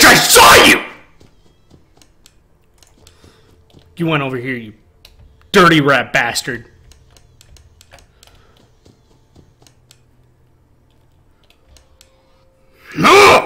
bitch! I saw you! You went over here, you dirty rat bastard. No!